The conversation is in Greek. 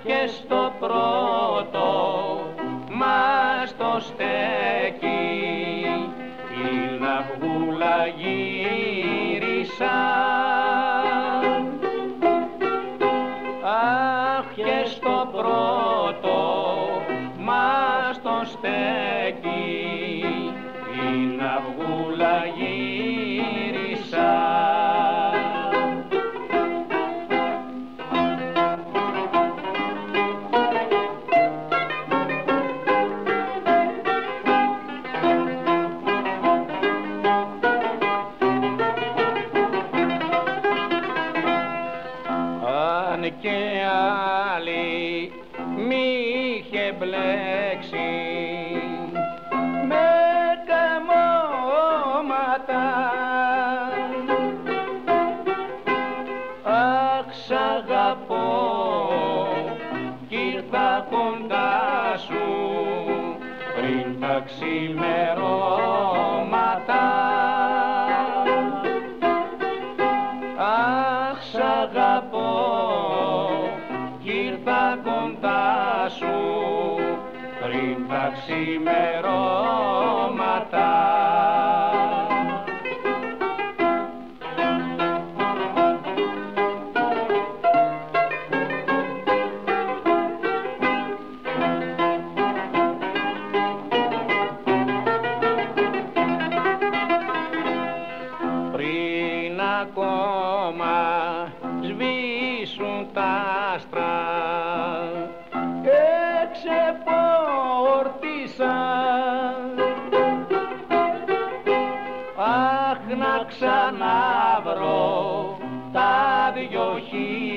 και στο πρώτο μας το στέκει η ναυγούλα γύρισαν. Αχ, και στο πρώτο μας το στέκει η ναυγούλα γύρισαν. Και άλλη μη είχε μπλέξει με καμώματα. Αχ, σ' αγαπώ κι ήρθα κοντά σου πριν τα ξημερώματα. Αχ, σ' αγαπώ κι ήρθα κοντά σου πριν τα ξημερώματα. Πριν ακόμα σβήσουν τα άστρα εξεπόρτισαν. Αχ, να ξαναβρω τα δυο χείλη